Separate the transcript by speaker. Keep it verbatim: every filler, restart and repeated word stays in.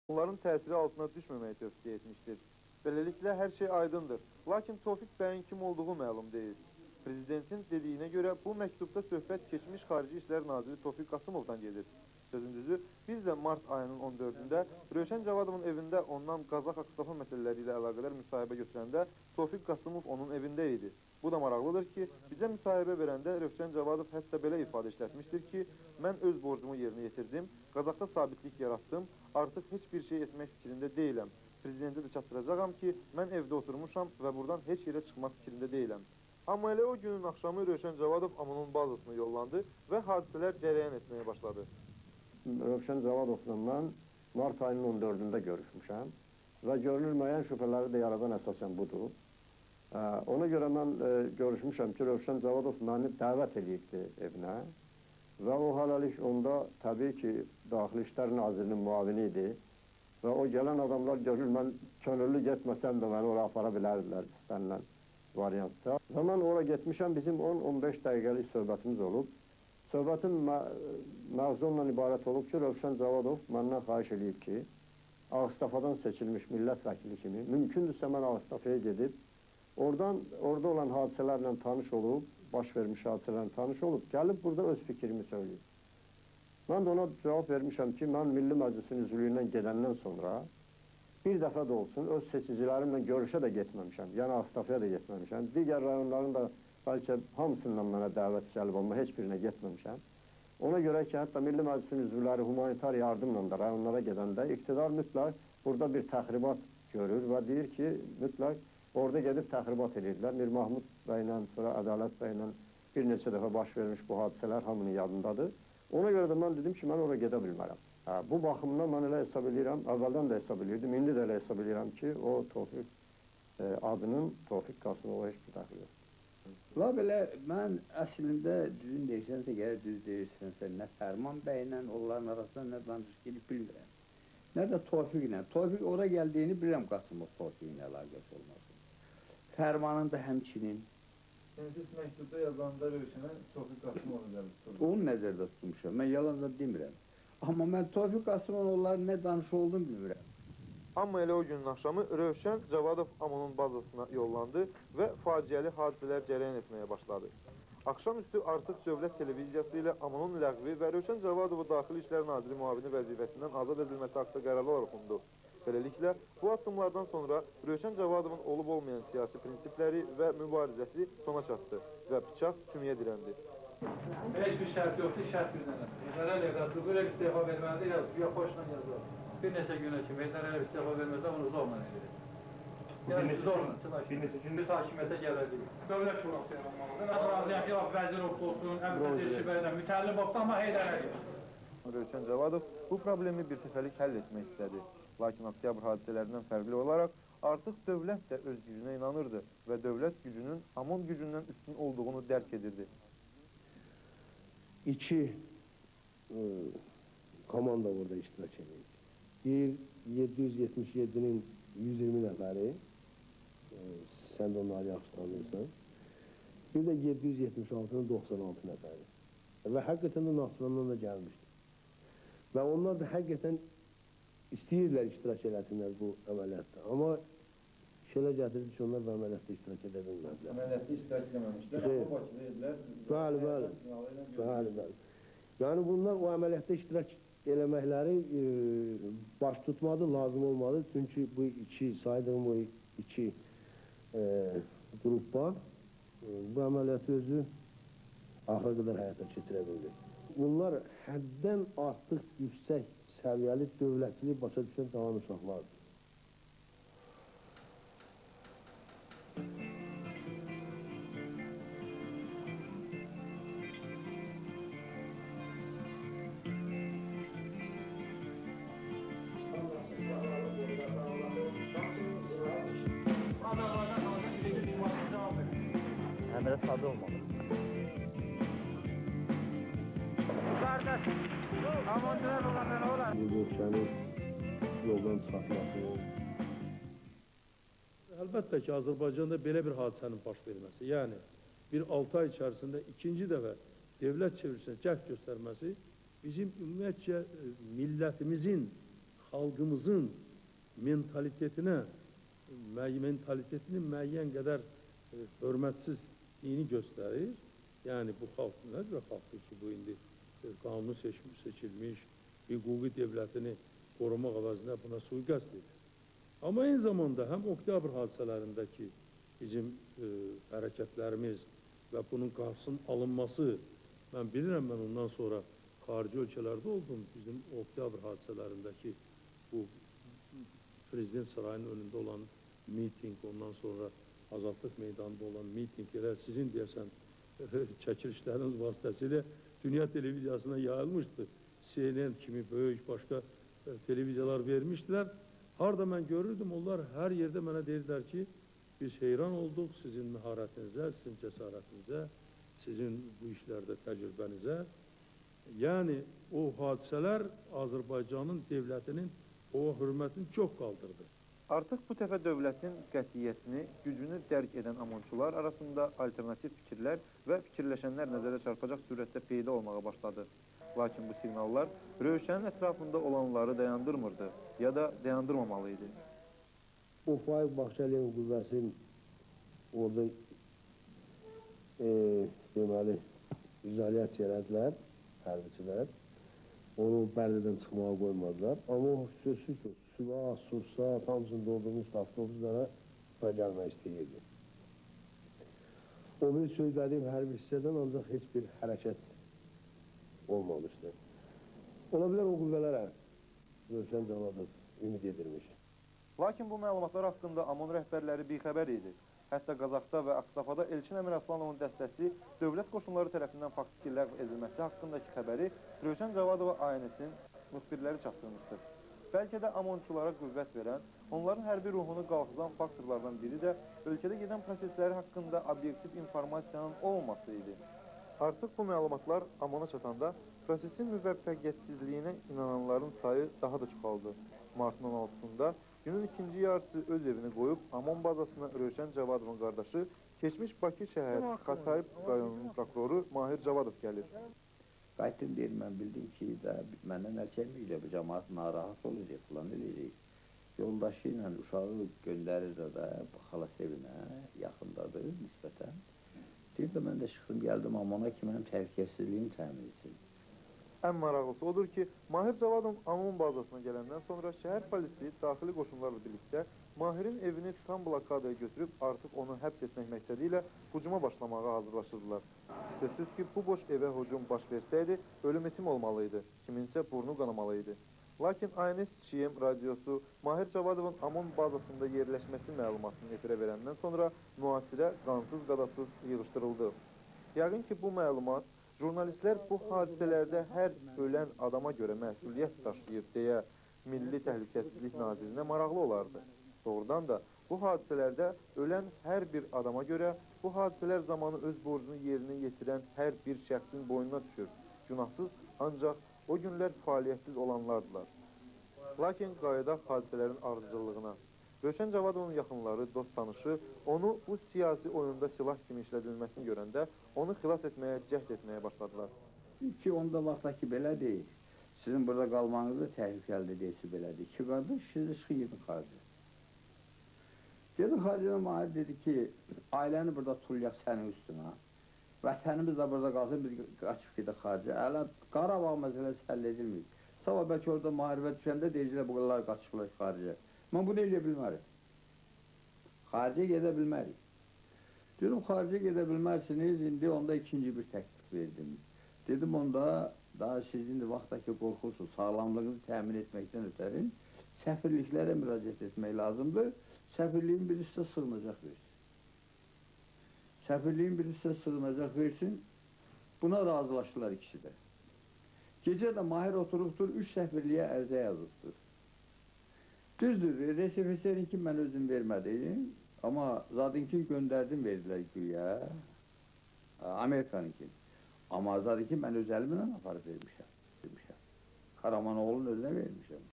Speaker 1: onların təsiri altına düşməməyi tövsiyə etmişdir. Beləliklə, hər şey aydındır. Lakin Tofiq bəyin kim olduğu məlum deyil. Prezidentin dediyinə görə bu məktubda söhbət keçmiş Xarici İşlər Naziri Tofiq Qasımovdan gedir. Sözün düzü, biz də mart ayının on dördündə Rövşən Cavadovun evində ondan Qazax-Akstafa məsələləri ilə əlaqədar müsahibə götürəndə Tofiq Qasımov onun evində idi. Bu da maraqlıdır ki, bizə müsahibə verəndə Rövşən Cavadov hətta belə ifadə işlətmişdir ki, mən öz borcumu yerinə yetirdim, Qazaxda sabitlik yaratdım, artıq heç bir şey etmək fikrində deyiləm. Prezidentə də çatdıracağam ki, mən evdə oturmuşam və buradan heç yerə çıxmaq fikrində deyiləm. Amma elə o günün axşamı Rövşən Cavadov A M O-nun bazasına yollandı və hadisələr cərəyan etməyə başladı.
Speaker 2: Rövşən Cavadovla mən mart ayının on dördündə görüşmüşəm və görünür müəyyən şübhələri də yaradan əsasən budur. Ona görə mən görüşmüşəm ki, Rövşən Cavadov məni dəvət edibdi evinə və o hələlik onda təbii ki, Daxili İşlər Nazirinin müavini idi və o gələn adamlar görür, mən könüllü getməsəm də məni oraya apara bilərdilər istənilən variantda. Və mən oraya getmişəm, bizim on on beş dəqiqəlik söhbətimiz olub. Söhbətin məzmunla ibarət olub ki, Rövşən Cavadov məndən xahiş edib ki, Ağstafadan seçilmiş millət vəkili kimi, mümkündürsə mən Ağstafaya gedib, oradan, orada olan hadisələrlə tanış olub, baş vermiş hadisələrlə tanış olub, gəlib burada öz fikrimi söyləyib. Mən də ona cavab vermişəm ki, mən Milli Məclisin üzvlüyündən gedəndən sonra bir dəfə də olsun öz seçicilərimlə görüşə də getməmişəm, yəni Ağstafaya da getməmişəm. Digər rayonların da bəlkə hamısından mənə dəvət gəlib, amma heç birinə getməmişəm. Ona görə ki, hətta Milli Məclisin üzvləri humanitar yardımla da rayonlara gedəndə iqtidar mütləq burada bir təxribat görür və deyir ki, mütləq orada gedib təxribat edirlər. Mir Mahmud bəylə, sonra Ədalət bəylə bir neçə dəfə baş vermiş bu hadisələr hamının yadındadır. Ona görə də mən dedim ki, mən oraya gedə bilmərəm. Bu baxımdan mən elə hesab edirəm, əvvəldən də hesab edirdim, indi də elə hesab edirəm ki, o Tofiq adının Tofiq Qasımova heç bir dəxli yox.
Speaker 3: La belə, mən əslində düzün deyirsənsə, gələ düz deyirsənsə, nə Fərman bəylə, onların arasında nə danışıq gedib bilmirəm. Nə də Tofiq ilə. Tofiq oraya gəldiyini bilirəm Qasımov Tofiq ilə əlaqəsi olmasın. Fərmanın da həmçinin.
Speaker 1: Yəni, siz məktubda yazanda Rövşənə Tofiq Qasımov nəzərdə tutulur?
Speaker 3: Onu nəzərdə tutmuşam, mən yalan da demirəm. Amma mən Tofiq Qasımov onların nə danışı olduğunu bilmirəm.
Speaker 1: Amma elə o günün axşamı Rövşən Cavadov A M O-nun bazasına yollandı və faciəli hadisələr cərəyan etməyə başladı. Axşamüstü artıq Dövlət Televiziyası ilə A M O-nun ləğvi və Rövşən Cavadovu Daxili İşlər Naziri müavini vəzifəsindən azad edilməsi haqqında qərarlar oxundu. Beləliklə, bu addımlardan sonra Rövşən Cavadovun olub-olmayan siyasi prinsipləri və mübarizəsi sona çatdı və bıçaq sümüyə dirəndi.
Speaker 4: Heç bir şərt yoxdur, şərt birdən. Heydər Əliyev belə istifa verməlidir, yazıb, ya xoşla yazılır. Bir neçə günə kimi Heydər Əliyev istifa verməsə, onu zorla edilir. Yəni, zorla, biz hakimiyyətə gələcəyik. Dövlət şurası yaranmalıdır. Mən razıyam ki, Vəzirov olsun, Əmrədə Şibəylə mütəllim olsun, amma Heydər Əliyev.
Speaker 1: Rövşən Cavadov bu problemi bir səfərlik həll etmək istədi. Lakin oktyabr hadisələrindən fərqli olaraq artıq dövlət də öz gücünə inanırdı və dövlət gücünün A M O gücündən üstün olduğunu dərk edirdi.
Speaker 5: İki e, komanda orada iştirak edir. Bir, yeddi yüz yetmiş yeddinin yüz iyirmi nəfəri, e, sən də onları yaxşı tanıyırsan. Bir də yeddi yüz yetmiş altının doxsan altı nəfəri. Və həqiqətən də Naxçıvandan da gəlmişdi. Və onlar da həqiqətən istəyirlər iştirak eləsinlər bu əməliyyatda. Amma şeylə gətirir ki, onlar bu əməliyyatda iştirak edə bilmədilər.
Speaker 1: Əməliyyatda iştirak eləməmişlər, amma Bakıda edilər.
Speaker 5: Bəli, bəli. Bəli, bəli. Yəni bunlar o əməliyyatda iştirak eləməkləri e, baş tutmadı, lazım olmadı. Çünki bu iki, saydığım bu iki e, qruplar e, bu əməliyyatı özü axıra qədər həyata keçirə bildi. Bunlar həddən artıq yüksək səviyyəli dövlətçilik başa düşən tamam uşaqlardır.
Speaker 6: Əmrə sadə olmalı. Qardaş, amantılar olanda nə olar?
Speaker 5: Bu ölkəni yoldan çıxartması.
Speaker 7: Əlbəttə ki, Azərbaycanda belə bir hadisənin baş verməsi, yəni bir altı ay içərisində ikinci dəfə dövlət çevrilişinə cəhd göstərməsi bizim ümumiyyətcə millətimizin xalqımızın mentalitetinə, müəyyən mentalitetini müəyyən qədər e, hörmətsizliyini göstərir. Yəni bu xalq nə cür xalqdır ki, bu indi e, qanunu seçmiş, seçilmiş, hüquqi devlətini qorumaq əvəzinə buna sui-qəsd edir. Amma eyni zamanda həm oktyabr hadisələrindəki bizim e, hərəkətlərimiz və bunun qarşısının alınması, mən bilirəm, mən ondan sonra xarici ölkələrdə oldum, bizim oktyabr hadisələrindəki bu prezident sarayının önündə olan miting, ondan sonra Azadlıq meydanında olan miting, elə sizin deyəsən çəkilişləriniz vasitəsilə dünya televiziyasına yayılmışdı. C N N kimi böyük başqa televiziyalar vermişdilər. Harada mən görürdüm, onlar hər yerdə mənə deyirlər ki, biz heyran olduq sizin məharətinizə, sizin cəsarətinizə, sizin bu işlərdə təcrübənizə. Yəni, o hadisələr Azərbaycanın devlətinin o hörmətini çox qaldırdı.
Speaker 1: Artıq bu təfə dövlətin qətiyyətini, gücünü dərk edən amonçular arasında alternativ fikirlər və fikirləşənlər nəzərə çarpacaq surətdə peyda olmağa başladı. Lakin bu siqnallar Rövşənin ətrafında olanları dayandırmırdı ya da dayandırmamalıydı.
Speaker 5: O Faiq Baxşəliyevin qüvvəsinin orada e, deməli, izolyasiya elədilər, hərbiçilər. Onu Bərlidən çıxmağa qoymadılar. Amma o sözsüz ki, Süva, Sursa, hamısını doldurmuş avtobuslara bura gəlmək istəyirdi. O bir söylədiyim hərbi hissədən ancaq heç bir hərəkət olmamışdı. Ola bilər o qüvvələrə Rövşən Cavadov ümid edilmiş.
Speaker 1: Lakin bu məlumatlar haqqında AMON rəhbərləri bixəbər idi. Hətta Qazaxda və Aksafada Elçin Əmir Aslanovun dəstəsi dövlət qoşunları tərəfindən faktiki ləğv edilməsi haqqındakı xəbəri Rövşən Cavadova ailəsin müxbirləri çatdırmışdır. Bəlkə də amonçulara qüvvət verən, onların hərbi ruhunu qalxızan faktorlardan biri də ölkədə gedən prosesləri haqqında obyektiv informasiyanın olmaması idi. Artıq bu məlumatlar AMON'a çatanda prosesin müvəffəqiyyətsizliyinə inananların sayı daha da çoxaldı. Martın on altısında günün ikinci yarısı öz evini qoyub AMON bazasına Rövşən Cavadovun qardaşı, keçmiş Bakı şəhər Xatayb rayonunun prokuroru Mahir Cavadov gəlir.
Speaker 3: Qayıtdım deyir, mən bildim ki, də məndən əl çəkməyəcək, bu cəmaat narahat olacaq, falan eləyəcək. Yoldaşı ilə uşağı göndərir də xalası evinə, yaxındadır nisbətən. Deyir də, mən də çıxdım, gəldim AMON-a ki, mənim təhlükəsizliyimi təmin etsin.
Speaker 1: Ən maraqlısı odur ki, Mahir Cavadov AMON bazasına gələndən sonra şəhər polisi daxili qoşunlarla birlikdə Mahirin evini tam blokadaya götürüb artıq onu həbs etmək məqsədi ilə hücuma başlamağa hazırlaşırdılar. Şübhəsiz ki, bu boş evə hücum baş versəydi, ölüm itim olmalıydı, kiminsə burnu qanamalıydı. Lakin A N S C M radiosu Mahir Cavadovun AMON bazasında yerləşməsi məlumatını efirə verəndən sonra müasirə qansız qadasız yığışdırıldı. Yəqin ki, bu məlumat jurnalistlər bu hadisələrdə hər ölən adama görə məsuliyyət daşıyır deyə Milli Təhlükəsizlik Nazirinə maraqlı olardı. Doğrudan da bu hadisələrdə ölən hər bir adama görə bu hadisələr zamanı öz borcunu yerinə yetirən hər bir şəxsin boynuna düşür. Günahsız ancaq o günlər fəaliyyətsiz olanlardılar. Lakin qayıdaq hadisələrin ardıcıllığına. Rövşən Cavadovun yaxınları, dost tanışı onu bu siyasi oyunda silah kimi işlədilməsini görəndə onu xilas etməyə, cəhd etməyə başladılar.
Speaker 3: Ki, onda vaxtdakı belə deyil. Sizin burada qalmanız da təhlükəlidir deyilsi belədir. Ki, qardaş, siz çıxın gedin xarici. Gedin xaricdən Mahir dedi ki, ailəni burada tulluyaq sənin üstünə. Vətənimiz də burada qalsın, biz qaçıb gedək xarici. Hələ Qarabağ məsələsi həll edilməyib. Sabah bəlkə orada müharibə düşəndə deyicilər bu qıllar qaçıblar xaricə. Mən bunu eləyə bilmərik. Xaricə gedə bilmərik. Dedim, xaricə gedə bilmərsiniz, indi onda ikinci bir təklif verdim. Dedim, onda daha sizin də vaxtdakı qorxursunuz, sağlamlığınızı təmin etməkdən ötərin, səfirliklərə müraciət etmək lazımdır. Səfirliyin birisi sığınacaq versin. Səfirliyin birisi sığınacaq versin, buna razılaşdılar ikisi də. Gecə də Mahir oturubdur, üç səfirliyə ərzə yazıbdır. Düzdür, resifiserinki mən özüm vermədim, amma zadinkin göndərdim verdilər güya, Amerikanınkin. Amma zadinki mən öz əlimlə aparıb vermişəm. Karamanoğlu'nun özünə vermişəm.